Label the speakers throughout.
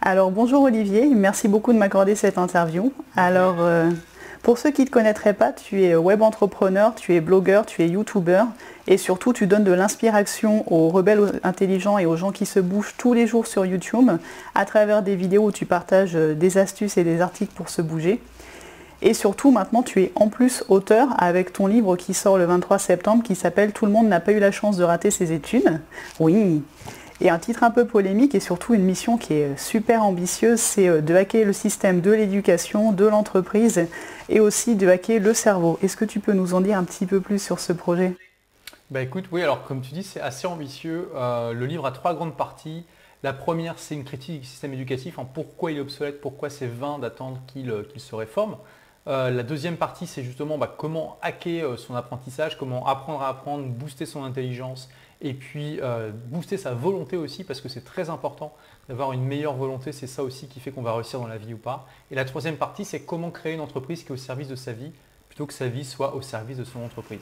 Speaker 1: Alors bonjour Olivier, merci beaucoup de m'accorder cette interview. Alors pour ceux qui ne te connaîtraient pas, tu es web entrepreneur, tu es blogueur, tu es youtubeur et surtout tu donnes de l'inspiration aux rebelles intelligents et aux gens qui se bougent tous les jours sur YouTube à travers des vidéos où tu partages des astuces et des articles pour se bouger. Et surtout maintenant tu es en plus auteur avec ton livre qui sort le 23 septembre qui s'appelle Tout le monde n'a pas eu la chance de rater ses études. Oui. Et un titre un peu polémique et surtout une mission qui est super ambitieuse, c'est de hacker le système de l'éducation, de l'entreprise et aussi de hacker le cerveau. Est-ce que tu peux nous en dire un petit peu plus sur ce projet?
Speaker 2: Bah écoute, oui, alors comme tu dis, c'est assez ambitieux. Le livre a trois grandes parties. La première, c'est une critique du système éducatif, en pourquoi il est obsolète, pourquoi c'est vain d'attendre qu'il se réforme. La deuxième partie, c'est justement comment hacker son apprentissage, comment apprendre à apprendre, booster son intelligence et puis booster sa volonté aussi parce que c'est très important d'avoir une meilleure volonté. C'est ça aussi qui fait qu'on va réussir dans la vie ou pas. Et la troisième partie, c'est comment créer une entreprise qui est au service de sa vie plutôt que sa vie soit au service de son entreprise.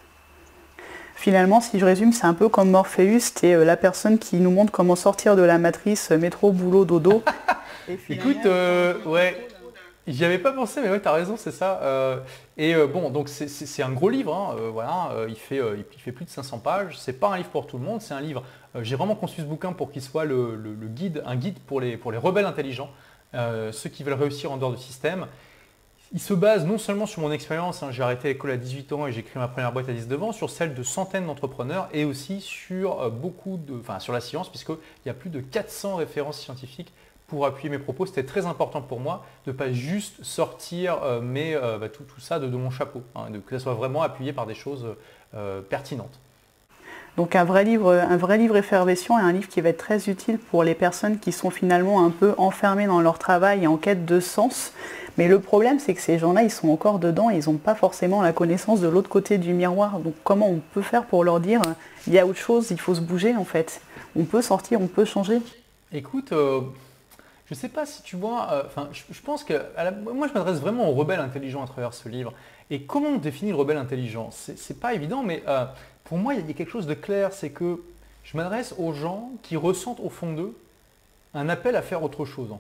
Speaker 1: Finalement, si je résume, c'est un peu comme Morpheus, c'est la personne qui nous montre comment sortir de la matrice métro, boulot, dodo.
Speaker 2: Écoute, ouais. J'y avais pas pensé, mais ouais, tu as raison, c'est ça. Bon, donc c'est un gros livre, hein, voilà, il fait plus de 500 pages. C'est pas un livre pour tout le monde, c'est un livre. J'ai vraiment conçu ce bouquin pour qu'il soit un guide pour les rebelles intelligents, ceux qui veulent réussir en dehors du système. Il se base non seulement sur mon expérience, hein, j'ai arrêté l'école à 18 ans et j'ai créé ma première boîte à 19 ans, sur celle de centaines d'entrepreneurs et aussi sur sur la science, puisqu'il y a plus de 400 références scientifiques pour appuyer mes propos. C'était très important pour moi de ne pas juste sortir tout ça de mon chapeau, hein, que ça soit vraiment appuyé par des choses pertinentes.
Speaker 1: Donc un vrai livre effervescent et un livre qui va être très utile pour les personnes qui sont finalement un peu enfermées dans leur travail et en quête de sens. Mais le problème, c'est que ces gens-là, ils sont encore dedans et ils n'ont pas forcément la connaissance de l'autre côté du miroir. Donc comment on peut faire pour leur dire, il y a autre chose, il faut se bouger en fait. On peut sortir, on peut changer.
Speaker 2: Écoute, je ne sais pas si tu vois, je pense que moi je m'adresse vraiment aux rebelles intelligents à travers ce livre. Et comment on définit le rebelle intelligent? C'est pas évident, mais pour moi il y a quelque chose de clair, c'est que je m'adresse aux gens qui ressentent au fond d'eux un appel à faire autre chose en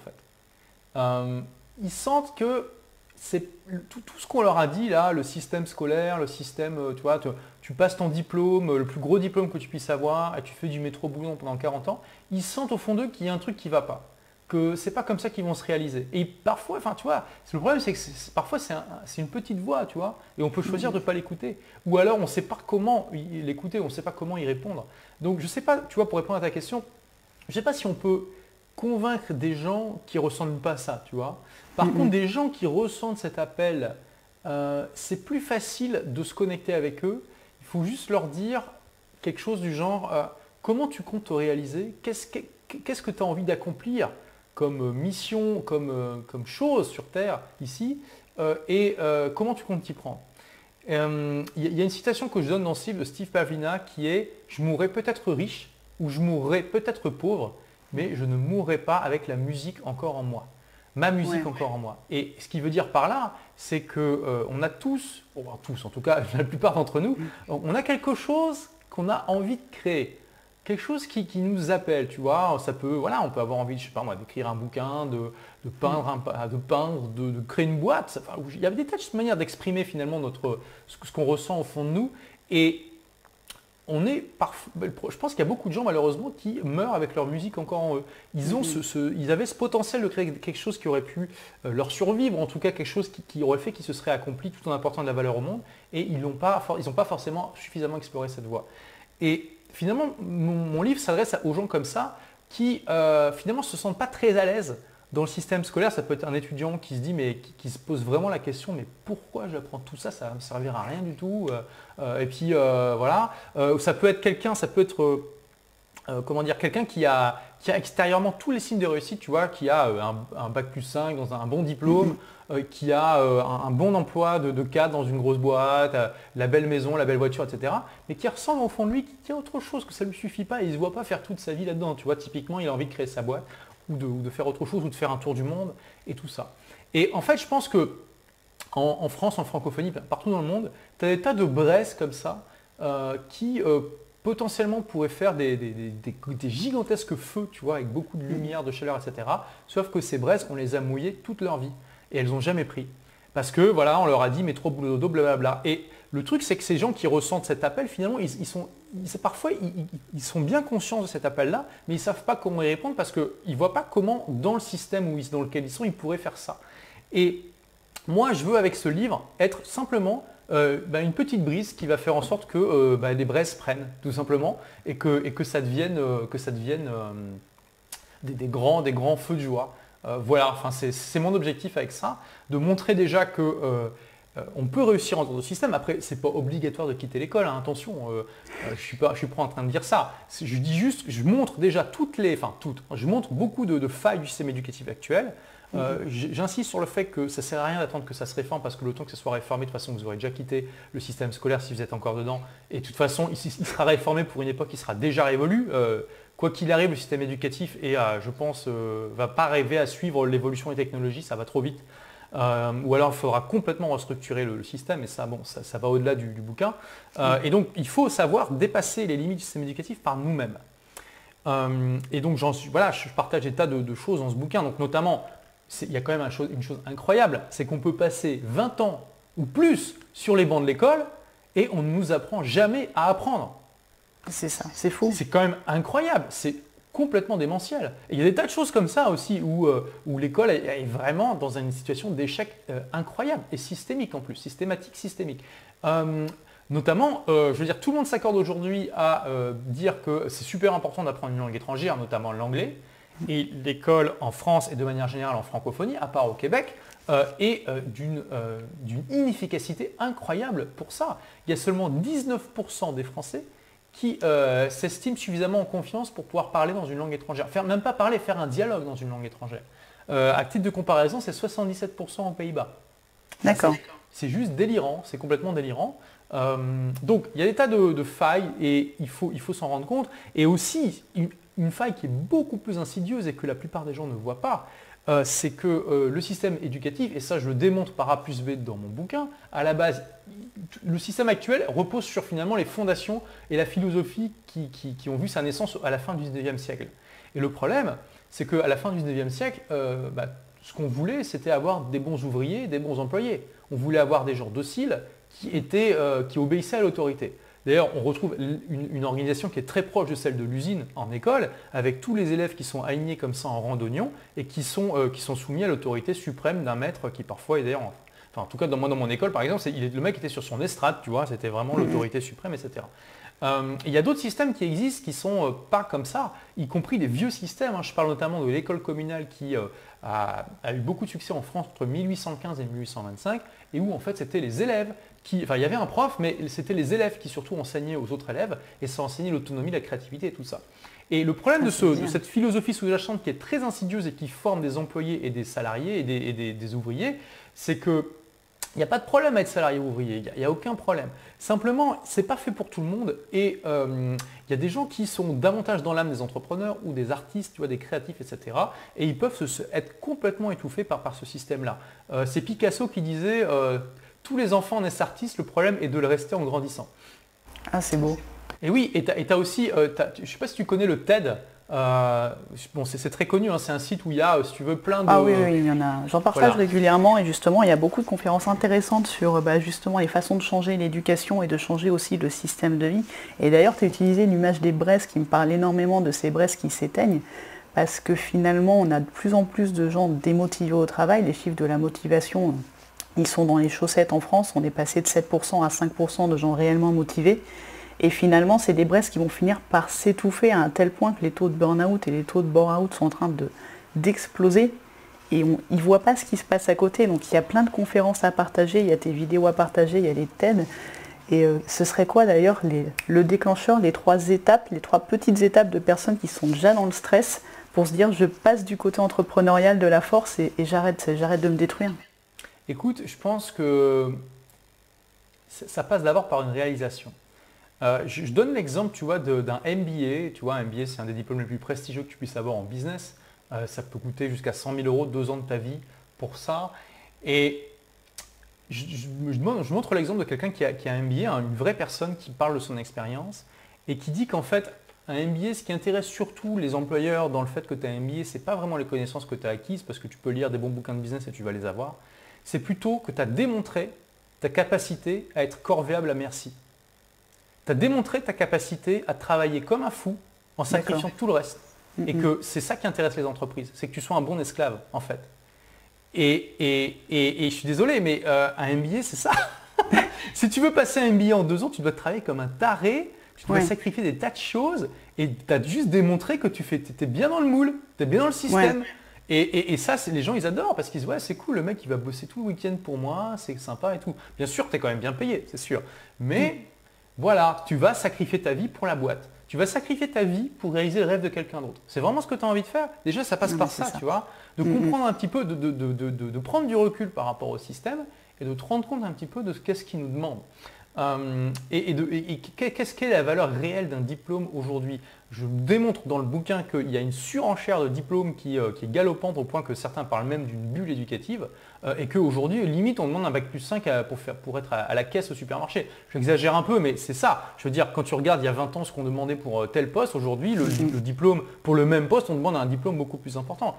Speaker 2: fait. Ils sentent que c'est tout ce qu'on leur a dit là, le système scolaire, le système, tu vois, tu passes ton diplôme, le plus gros diplôme que tu puisses avoir, et tu fais du métro boulot pendant 40 ans, ils sentent au fond d'eux qu'il y a un truc qui ne va pas. Que c'est pas comme ça qu'ils vont se réaliser. Et parfois, tu vois, le problème c'est que parfois c'est une petite voix, tu vois, et on peut choisir de ne pas l'écouter. Ou alors on ne sait pas comment l'écouter, on ne sait pas comment y répondre. Donc je ne sais pas, tu vois, pour répondre à ta question, je ne sais pas si on peut convaincre des gens qui ne ressentent pas ça, tu vois. Par contre, des gens qui ressentent cet appel, c'est plus facile de se connecter avec eux. Il faut juste leur dire quelque chose du genre, comment tu comptes te réaliser, qu'est-ce que tu as envie d'accomplir comme mission, comme chose sur Terre, ici, et comment tu comptes t'y prendre. Il y a une citation que je donne dans ce livre de Steve Pavlina qui est « Je mourrai peut-être riche ou je mourrai peut-être pauvre, mais je ne mourrai pas avec la musique encore en moi. Ma musique encore en moi. » Et ce qui veut dire par là, c'est qu'on a tous, en tout cas la plupart d'entre nous, on a quelque chose qu'on a envie de créer. Quelque chose qui nous appelle, tu vois, ça peut, voilà, on peut avoir envie, je sais pas moi, d'écrire un bouquin, de peindre, de créer une boîte. Enfin, il y a des tas de manières d'exprimer finalement ce qu'on ressent au fond de nous. Et je pense qu'il y a beaucoup de gens malheureusement qui meurent avec leur musique encore en eux. Ils avaient ce potentiel de créer quelque chose qui aurait pu leur survivre, en tout cas quelque chose qui aurait fait qu'ils se seraient accomplis tout en apportant de la valeur au monde. Et ils n'ont pas forcément suffisamment exploré cette voie. Et finalement, mon livre s'adresse aux gens comme ça qui finalement ne se sentent pas très à l'aise dans le système scolaire. Ça peut être un étudiant qui se dit, mais qui se pose vraiment la question, mais pourquoi j'apprends tout ça? Ça ne va me servir à rien du tout. Et puis voilà. Ça peut être quelqu'un, comment dire, quelqu'un qui a extérieurement tous les signes de réussite, tu vois, qui a un bac plus 5 dans un bon diplôme, qui a un bon emploi de cadre dans une grosse boîte, la belle maison, la belle voiture, etc. Mais qui ressent au fond de lui qu'il y a autre chose, que ça ne lui suffit pas et il ne se voit pas faire toute sa vie là-dedans. Tu vois, typiquement, il a envie de créer sa boîte ou de faire autre chose ou de faire un tour du monde et tout ça. Et en fait, je pense que en France, en francophonie, partout dans le monde, tu as des tas de braises comme ça qui potentiellement pourraient faire des gigantesques feux, tu vois, avec beaucoup de lumière, de chaleur, etc. Sauf que ces braises, on les a mouillées toute leur vie et elles n'ont jamais pris. Parce que voilà, on leur a dit métro, boulot, dodo, blablabla. Et le truc, c'est que ces gens qui ressentent cet appel, finalement, parfois, ils sont bien conscients de cet appel-là, mais ils ne savent pas comment y répondre parce qu'ils ne voient pas comment, dans le système dans lequel ils sont, ils pourraient faire ça. Et moi, je veux, avec ce livre, être simplement une petite brise qui va faire en sorte que les braises prennent, tout simplement, et que ça devienne, des grands feux de joie. Voilà, enfin, c'est mon objectif avec ça, de montrer déjà que on peut réussir en tant que système. Après, ce n'est pas obligatoire de quitter l'école, hein, attention, je suis pas en train de dire ça. Je dis juste, je montre déjà je montre beaucoup de failles du système éducatif actuel. J'insiste sur le fait que ça ne sert à rien d'attendre que ça se réforme parce que le temps que ça soit réformé, de toute façon, vous aurez déjà quitté le système scolaire si vous êtes encore dedans. Et de toute façon, il sera réformé pour une époque qui sera déjà révolue. Quoi qu'il arrive, le système éducatif je pense, va pas rêver à suivre l'évolution des technologies, ça va trop vite. Ou alors il faudra complètement restructurer le système, et ça, bon, ça va au-delà du bouquin. Et donc, il faut savoir dépasser les limites du système éducatif par nous-mêmes. Et donc, je partage des tas de choses dans ce bouquin. Donc, notamment, il y a quand même une chose incroyable, c'est qu'on peut passer 20 ans ou plus sur les bancs de l'école et on ne nous apprend jamais à apprendre.
Speaker 1: C'est ça, c'est fou.
Speaker 2: C'est quand même incroyable, c'est complètement démentiel. Et il y a des tas de choses comme ça aussi où l'école est vraiment dans une situation d'échec incroyable et systémique en plus, systémique. Notamment, je veux dire, tout le monde s'accorde aujourd'hui à dire que c'est super important d'apprendre une langue étrangère, notamment l'anglais. Et l'école en France et de manière générale en francophonie, à part au Québec, est d'une inefficacité incroyable pour ça. Il y a seulement 19% des Français qui s'estiment suffisamment en confiance pour pouvoir parler dans une langue étrangère. Même pas parler, faire un dialogue dans une langue étrangère. À titre de comparaison, c'est 77% aux Pays-Bas.
Speaker 1: D'accord.
Speaker 2: C'est juste délirant, c'est complètement délirant. Donc il y a des tas de failles et il faut s'en rendre compte. Et aussi, une faille qui est beaucoup plus insidieuse et que la plupart des gens ne voient pas, c'est que le système éducatif, et ça je le démontre par A plus B dans mon bouquin, à la base, le système actuel repose sur finalement les fondations et la philosophie qui ont vu sa naissance à la fin du 19e siècle. Et le problème, c'est qu'à la fin du 19e siècle, ce qu'on voulait, c'était avoir des bons ouvriers, des bons employés. On voulait avoir des gens dociles qui obéissaient à l'autorité. D'ailleurs, on retrouve une organisation qui est très proche de celle de l'usine en école, avec tous les élèves qui sont alignés comme ça en rang d'oignon et qui sont soumis à l'autorité suprême d'un maître qui parfois est d'ailleurs, en tout cas dans mon école par exemple, le mec était sur son estrade, tu vois, c'était vraiment l'autorité suprême, etc. Il y a d'autres systèmes qui existent qui ne sont pas comme ça, y compris des vieux systèmes. Je parle notamment de l'école communale qui a eu beaucoup de succès en France entre 1815 et 1825, et où en fait c'était les élèves il y avait un prof, mais c'était les élèves qui surtout enseignaient aux autres élèves, et ça enseignait l'autonomie, la créativité et tout ça. Et le problème de cette philosophie sous-jacente qui est très insidieuse et qui forme des employés et des salariés et des ouvriers, c'est que il n'y a pas de problème à être salarié ou ouvrier, il n'y a aucun problème. Simplement, ce n'est pas fait pour tout le monde et il y a des gens qui sont davantage dans l'âme des entrepreneurs ou des artistes, tu vois, des créatifs, etc. Et ils peuvent être complètement étouffés par ce système-là. C'est Picasso qui disait tous les enfants naissent artistes, le problème est de le rester en grandissant.
Speaker 1: Ah, c'est beau.
Speaker 2: Et oui, et tu as aussi, je ne sais pas si tu connais le TED. Bon, c'est très connu, hein, c'est un site où il y a, si tu veux, plein de...
Speaker 1: Ah oui, il y en a. J'en partage régulièrement et justement, il y a beaucoup de conférences intéressantes sur justement les façons de changer l'éducation et de changer aussi le système de vie. Et d'ailleurs, tu as utilisé l'image des braises qui me parle énormément de ces braises qui s'éteignent parce que finalement, on a de plus en plus de gens démotivés au travail. Les chiffres de la motivation, ils sont dans les chaussettes en France. On est passé de 7% à 5% de gens réellement motivés. Et finalement, c'est des braises qui vont finir par s'étouffer à un tel point que les taux de burn-out et les taux de bore-out sont en train d'exploser. Et ils ne voient pas ce qui se passe à côté. Donc il y a plein de conférences à partager, il y a tes vidéos à partager, il y a les TED. Et ce serait quoi d'ailleurs le déclencheur, les trois petites étapes de personnes qui sont déjà dans le stress pour se dire je passe du côté entrepreneurial de la force et j'arrête de me détruire?
Speaker 2: Écoute, je pense que ça passe d'abord par une réalisation. Je donne l'exemple, tu vois, d'un MBA. Tu vois, un MBA, c'est un des diplômes les plus prestigieux que tu puisses avoir en business. Ça peut coûter jusqu'à 100 000 euros, 2 ans de ta vie pour ça. Et je montre l'exemple de quelqu'un qui a un MBA, une vraie personne qui parle de son expérience. et qui dit qu'en fait, un MBA, ce qui intéresse surtout les employeurs dans le fait que tu as un MBA, ce n'est pas vraiment les connaissances que tu as acquises, parce que tu peux lire des bons bouquins de business et tu vas les avoir. C'est plutôt que tu as démontré ta capacité à être corvéable à merci. Tu as démontré ta capacité à travailler comme un fou en sacrifiant tout le reste. Et que c'est ça qui intéresse les entreprises, c'est que tu sois un bon esclave, en fait. Et je suis désolé, mais un MBA, c'est ça. Si tu veux passer un MBA en 2 ans, tu dois travailler comme un taré, tu dois sacrifier des tas de choses et tu as juste démontré que tu es bien dans le moule, tu es bien dans le système. Ouais. Et ça, les gens, ils adorent parce qu'ils disent « Ouais, c'est cool, le mec, il va bosser tout le week-end pour moi, c'est sympa et tout. » Bien sûr, tu es quand même bien payé, c'est sûr. Mais voilà, tu vas sacrifier ta vie pour la boîte. Tu vas sacrifier ta vie pour réaliser le rêve de quelqu'un d'autre. C'est vraiment ce que tu as envie de faire. Déjà, ça passe par ça, tu vois. De comprendre un petit peu, de prendre du recul par rapport au système et de te rendre compte un petit peu de qu'est-ce qu'il nous demande. Qu'est-ce qu'est la valeur réelle d'un diplôme aujourd'hui? Je démontre dans le bouquin qu'il y a une surenchère de diplômes qui est galopante au point que certains parlent même d'une bulle éducative et qu'aujourd'hui, limite, on demande un bac plus 5 pour être à la caisse au supermarché. J'exagère un peu, mais c'est ça. Je veux dire, quand tu regardes il y a 20 ans ce qu'on demandait pour tel poste, aujourd'hui, le diplôme, pour le même poste, on demande un diplôme beaucoup plus important.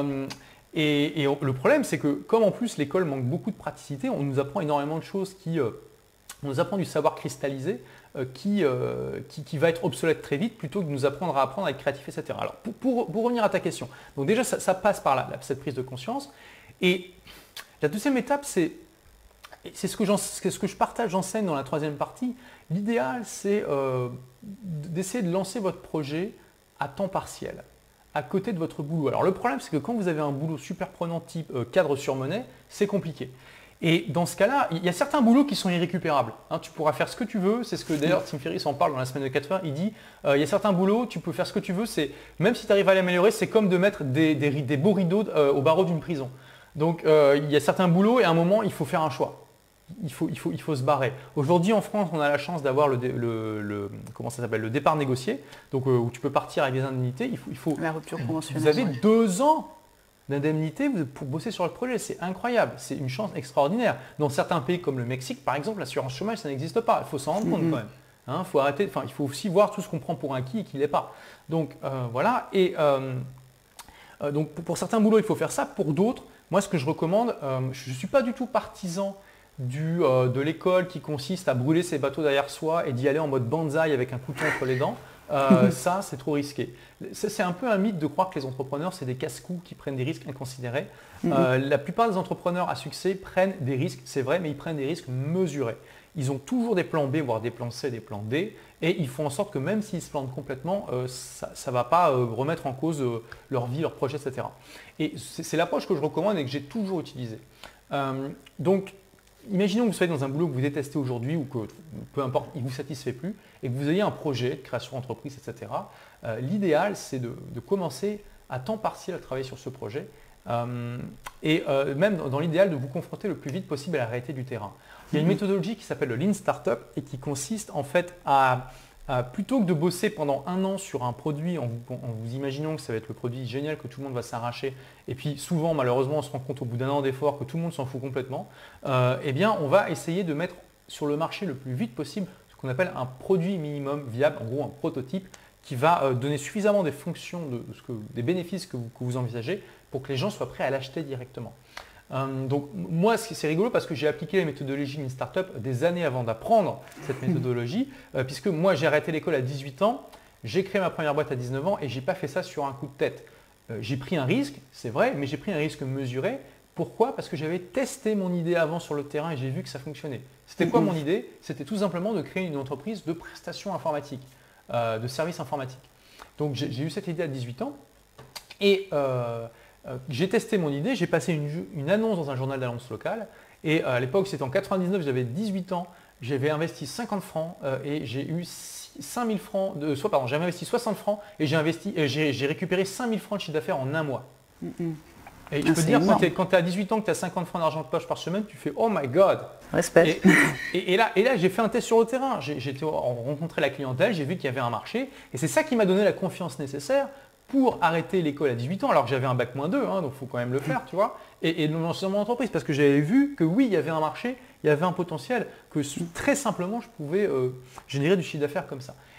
Speaker 2: Et le problème, c'est que comme en plus l'école manque beaucoup de praticité, on nous apprend énormément de choses on nous apprend du savoir cristallisé qui va être obsolète très vite plutôt que de nous apprendre à être créatif, etc. Alors pour revenir à ta question, donc déjà ça passe par là, cette prise de conscience. Et la deuxième étape, c'est ce que je partage, j'enseigne dans la troisième partie. L'idéal, c'est d'essayer de lancer votre projet à temps partiel, à côté de votre boulot. Alors le problème, c'est que quand vous avez un boulot super prenant type cadre sur monnaie, c'est compliqué. Et dans ce cas-là, il y a certains boulots qui sont irrécupérables. Tu pourras faire ce que tu veux. C'est ce que d'ailleurs Tim Ferriss en parle dans la semaine de 4 heures. Il dit il y a certains boulots, tu peux faire ce que tu veux. Même si tu arrives à l'améliorer, c'est comme de mettre des beaux rideaux au barreau d'une prison. Donc il y a certains boulots et à un moment, il faut faire un choix. Il faut se barrer. Aujourd'hui en France, on a la chance d'avoir comment ça s'appelle, le départ négocié, donc où tu peux partir avec des indemnités.
Speaker 1: La rupture conventionnelle.
Speaker 2: Vous avez 2 ans d'indemnité pour bosser sur le projet. C'est incroyable, c'est une chance extraordinaire. Dans certains pays comme le Mexique, par exemple, l'assurance chômage, ça n'existe pas. Il faut s'en rendre compte quand même. Faut arrêter, il faut aussi voir tout ce qu'on prend pour acquis et qui ne l'est pas. Donc voilà. Et donc pour certains boulots, il faut faire ça. Pour d'autres, moi ce que je recommande, je ne suis pas du tout partisan de l'école qui consiste à brûler ses bateaux derrière soi et d'y aller en mode banzai avec un couteau entre les dents. Ça, c'est trop risqué. C'est un peu un mythe de croire que les entrepreneurs, c'est des casse-cous qui prennent des risques inconsidérés. La plupart des entrepreneurs à succès prennent des risques, c'est vrai, mais ils prennent des risques mesurés. Ils ont toujours des plans B, voire des plans C, des plans D, et ils font en sorte que même s'ils se plantent complètement, ça ne va pas remettre en cause leur vie, leur projet, etc. Et c'est l'approche que je recommande et que j'ai toujours utilisée. Donc, imaginons que vous soyez dans un boulot que vous détestez aujourd'hui ou que, peu importe, il ne vous satisfait plus et que vous ayez un projet de création d'entreprise, etc. L'idéal, c'est de commencer à temps partiel à travailler sur ce projet et même dans l'idéal de vous confronter le plus vite possible à la réalité du terrain. Il y a une méthodologie qui s'appelle le Lean Startup et qui consiste en fait plutôt que de bosser pendant 1 an sur un produit en vous imaginant que ça va être le produit génial que tout le monde va s'arracher et puis souvent malheureusement on se rend compte au bout d'1 an d'effort que tout le monde s'en fout complètement, eh bien on va essayer de mettre sur le marché le plus vite possible ce qu'on appelle un produit minimum viable, en gros un prototype qui va donner suffisamment des fonctions, des bénéfices que vous envisagez pour que les gens soient prêts à l'acheter directement. Donc moi c'est rigolo parce que j'ai appliqué la méthodologie Lean Startup des années avant d'apprendre cette méthodologie puisque moi j'ai arrêté l'école à 18 ans, j'ai créé ma première boîte à 19 ans et j'ai pas fait ça sur un coup de tête. J'ai pris un risque, c'est vrai, mais j'ai pris un risque mesuré. Pourquoi? Parce que j'avais testé mon idée avant sur le terrain et j'ai vu que ça fonctionnait. C'était quoi mon idée? C'était tout simplement de créer une entreprise de prestations informatiques, de services informatiques. Donc j'ai eu cette idée à 18 ans et j'ai testé mon idée, j'ai passé une annonce dans un journal d'annonce local et à l'époque c'était en 99, j'avais 18 ans, j'avais investi 50 francs et j'ai eu 5000 francs, j'avais investi 60 francs et j'ai récupéré 5000 francs de chiffre d'affaires en 1 mois. Et je peux te dire, quand tu as 18 ans, que tu as 50 francs d'argent de poche par semaine, tu fais « Oh my God !»
Speaker 1: Respect.
Speaker 2: Et là, j'ai fait un test sur le terrain. J'ai rencontré la clientèle, j'ai vu qu'il y avait un marché et c'est ça qui m'a donné la confiance nécessaire pour arrêter l'école à 18 ans, alors que j'avais un bac -2, donc il faut quand même le faire, tu vois, et de lancer mon entreprise, parce que j'avais vu que oui, il y avait un marché, il y avait un potentiel, que très simplement, je pouvais générer du chiffre d'affaires comme ça.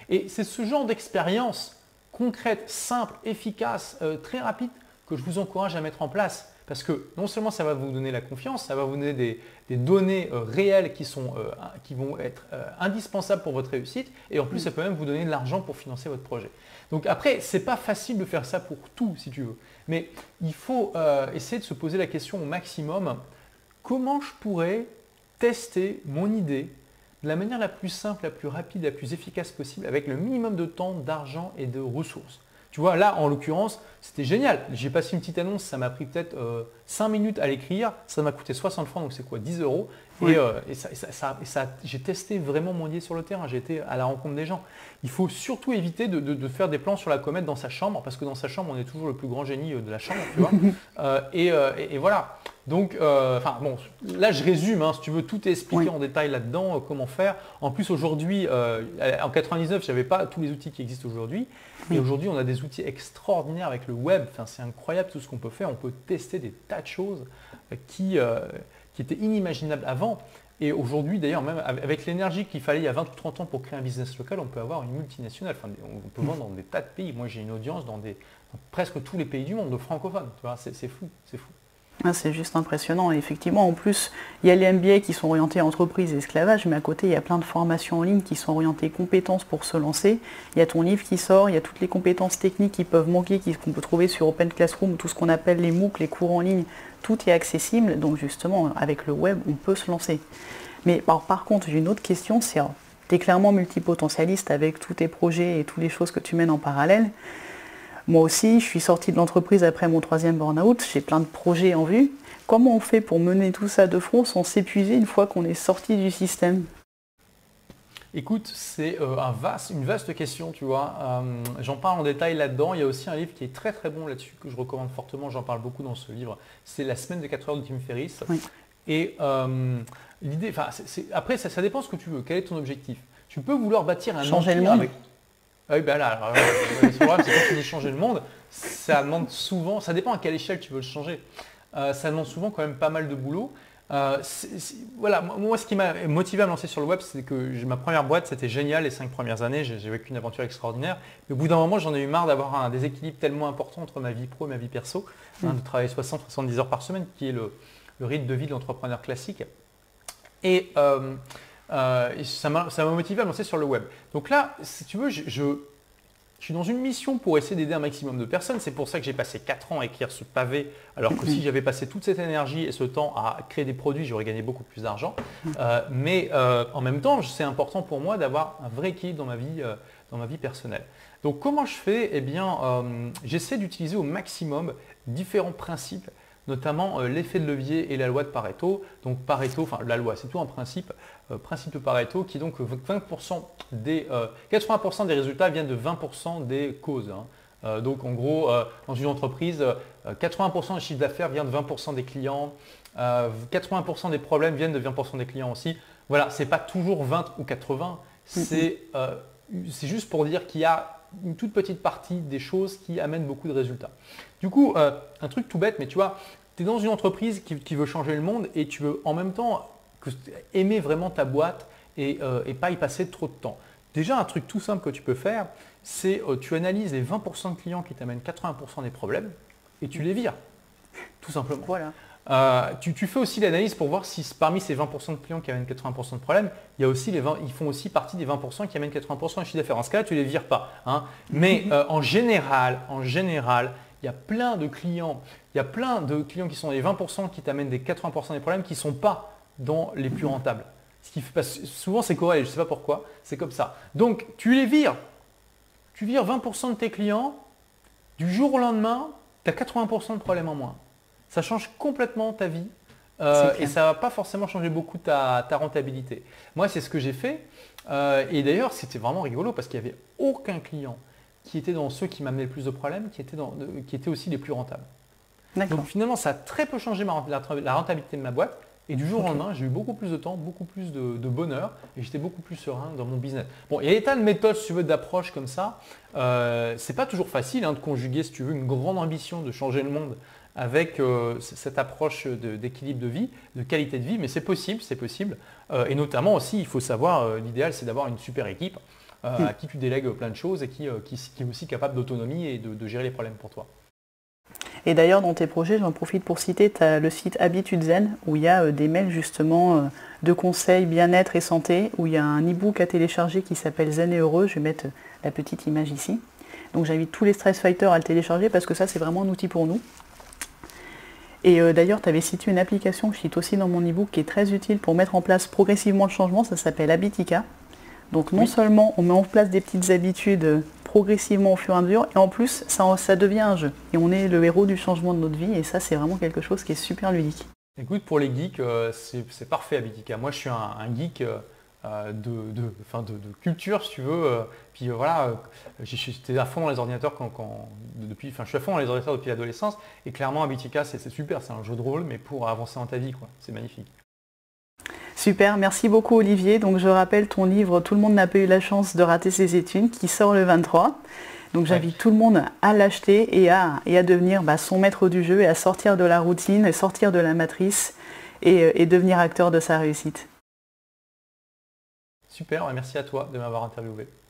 Speaker 2: Et c'est ce genre d'expérience concrète, simple, efficace, très rapide que je vous encourage à mettre en place. Parce que non seulement ça va vous donner la confiance, ça va vous donner des données réelles qui vont être indispensables pour votre réussite et en plus ça peut même vous donner de l'argent pour financer votre projet. Donc après, ce n'est pas facile de faire ça pour tout si tu veux, mais il faut essayer de se poser la question au maximum, comment je pourrais tester mon idée de la manière la plus simple, la plus rapide, la plus efficace possible avec le minimum de temps, d'argent et de ressources. Tu vois, là, en l'occurrence, c'était génial. J'ai passé une petite annonce, ça m'a pris peut-être 5 minutes à l'écrire, ça m'a coûté 60 francs, donc c'est quoi, 10 euros.
Speaker 1: Oui.
Speaker 2: Et j'ai testé vraiment mon idée sur le terrain, j'ai été à la rencontre des gens. Il faut surtout éviter de faire des plans sur la comète dans sa chambre, parce que dans sa chambre, on est toujours le plus grand génie de la chambre, tu vois. Et voilà. Donc, bon, là, je résume, hein, si tu veux, tout est expliqué en détail là-dedans, comment faire. En plus, aujourd'hui, en 99, je n'avais pas tous les outils qui existent aujourd'hui. Et aujourd'hui, on a des outils extraordinaires avec le web. Enfin, c'est incroyable tout ce qu'on peut faire. On peut tester des tas de choses qui étaient inimaginables avant. Et aujourd'hui, d'ailleurs, même avec l'énergie qu'il fallait il y a 20 ou 30 ans pour créer un business local, on peut avoir une multinationale. Enfin, on peut vendre dans des tas de pays. Moi, j'ai une audience dans presque tous les pays du monde, de francophones. Tu vois, c'est fou, c'est fou.
Speaker 1: Ah, c'est juste impressionnant. Et effectivement, en plus, il y a les MBA qui sont orientés entreprise et esclavage, mais à côté, il y a plein de formations en ligne qui sont orientées compétences pour se lancer. Il y a ton livre qui sort, il y a toutes les compétences techniques qui peuvent manquer, qu'on peut trouver sur Open Classroom, tout ce qu'on appelle les MOOC, les cours en ligne, tout est accessible. Donc justement, avec le web, on peut se lancer. Mais par contre, j'ai une autre question, c'est, tu es clairement multipotentialiste avec tous tes projets et toutes les choses que tu mènes en parallèle. Moi aussi, je suis sortie de l'entreprise après mon 3e burn-out, j'ai plein de projets en vue. Comment on fait pour mener tout ça de front sans s'épuiser une fois qu'on est sorti du système?
Speaker 2: Écoute, c'est une vaste question, tu vois. J'en parle en détail là-dedans. Il y a aussi un livre qui est très très bon là-dessus, que je recommande fortement, j'en parle beaucoup dans ce livre. C'est La semaine de 4 heures de Tim Ferriss.
Speaker 1: Oui.
Speaker 2: Et l'idée, après, ça dépend ce que tu veux. Quel est ton objectif? Tu peux vouloir bâtir un
Speaker 1: changer
Speaker 2: empire
Speaker 1: le monde.
Speaker 2: avec... Ah oui, ben là, le problème, c'est quand tu veux changer le monde, ça demande souvent, ça dépend à quelle échelle tu veux le changer. Ça demande souvent quand même pas mal de boulot. Voilà, moi, ce qui m'a motivé à me lancer sur le web, c'est que ma première boîte, c'était génial les 5 premières années, j'ai vécu une aventure extraordinaire. Mais au bout d'un moment, j'en ai eu marre d'avoir un déséquilibre tellement important entre ma vie pro et ma vie perso, de travailler 60-70 heures par semaine, qui est le rythme de vie de l'entrepreneur classique. Et ça m'a motivé à me lancer sur le web. Donc là, si tu veux, je suis dans une mission pour essayer d'aider un maximum de personnes. C'est pour ça que j'ai passé 4 ans à écrire ce pavé, alors que si j'avais passé toute cette énergie et ce temps à créer des produits, j'aurais gagné beaucoup plus d'argent. Mais en même temps, c'est important pour moi d'avoir un vrai équilibre dans ma vie personnelle. Donc comment je fais? Eh bien, j'essaie d'utiliser au maximum différents principes, notamment l'effet de levier et la loi de Pareto. Donc Pareto, enfin la loi, c'est tout un principe de Pareto qui est donc 80% des résultats viennent de 20% des causes. Donc en gros, dans une entreprise, 80% du chiffre d'affaires vient de 20% des clients, 80% des problèmes viennent de 20% des clients aussi. Voilà, c'est pas toujours 20 ou 80, c'est juste pour dire qu'il y a une toute petite partie des choses qui amènent beaucoup de résultats. Du coup, un truc tout bête, mais tu vois, tu es dans une entreprise qui veut changer le monde et tu veux en même temps aimer vraiment ta boîte et pas y passer trop de temps. Déjà, un truc tout simple que tu peux faire, c'est tu analyses les 20% de clients qui t'amènent 80% des problèmes et tu les vires, tout simplement.
Speaker 1: Voilà.
Speaker 2: Tu fais aussi l'analyse pour voir si parmi ces 20% de clients qui amènent 80% de problèmes, il y a aussi ils font aussi partie des 20% qui amènent 80% de chiffre d'affaires. En ce cas-là, tu ne les vires pas. Mais en général, il y a plein de clients qui sont les 20% qui t'amènent des 80% des problèmes qui ne sont pas dans les plus rentables. Ce qui fait, souvent c'est corrélé, je ne sais pas pourquoi, c'est comme ça. Donc tu les vires. Tu vires 20% de tes clients, du jour au lendemain, tu as 80% de problèmes en moins. Ça change complètement ta vie et ça ne va pas forcément changer beaucoup ta rentabilité. Moi, c'est ce que j'ai fait et d'ailleurs, c'était vraiment rigolo parce qu'il n'y avait aucun client qui était dans ceux qui m'amenaient le plus de problèmes, qui étaient aussi les plus rentables. Donc finalement, ça a très peu changé la rentabilité de ma boîte et du jour au lendemain, j'ai eu beaucoup plus de temps, beaucoup plus de bonheur et j'étais beaucoup plus serein dans mon business. Bon, il y a des tas de méthodes, si tu veux, d'approche comme ça. C'est pas toujours facile de conjuguer, si tu veux, une grande ambition de changer le monde avec cette approche d'équilibre de vie, de qualité de vie, mais c'est possible, c'est possible. Et notamment aussi, il faut savoir, l'idéal c'est d'avoir une super équipe. à qui tu délègues plein de choses et qui est aussi capable d'autonomie et de gérer les problèmes pour toi.
Speaker 1: Et d'ailleurs, dans tes projets, j'en profite pour citer, tu as le site Habitude Zen, où il y a des mails justement de conseils bien-être et santé, où il y a un e-book à télécharger qui s'appelle Zen et Heureux. Je vais mettre la petite image ici. Donc j'invite tous les stress fighters à le télécharger parce que ça, c'est vraiment un outil pour nous. Et d'ailleurs, tu avais cité une application que je cite aussi dans mon e-book qui est très utile pour mettre en place progressivement le changement, ça s'appelle Habitica. Donc non seulement on met en place des petites habitudes progressivement au fur et à mesure, et en plus ça devient un jeu. Et on est le héros du changement de notre vie, et ça c'est vraiment quelque chose qui est super ludique.
Speaker 2: Écoute, pour les geeks, c'est parfait Habitica. Moi je suis un geek de culture si tu veux. Puis voilà, j'étais à fond dans les ordinateurs je suis à fond dans les ordinateurs depuis l'adolescence, et clairement Habitica c'est super, c'est un jeu de rôle, mais pour avancer dans ta vie, quoi. C'est magnifique.
Speaker 1: Super, merci beaucoup Olivier. Donc je rappelle ton livre Tout le monde n'a pas eu la chance de rater ses études qui sort le 23. Donc j'invite tout le monde à l'acheter et à devenir son maître du jeu et à sortir de la routine, et sortir de la matrice et devenir acteur de sa réussite.
Speaker 2: Super, merci à toi de m'avoir interviewé.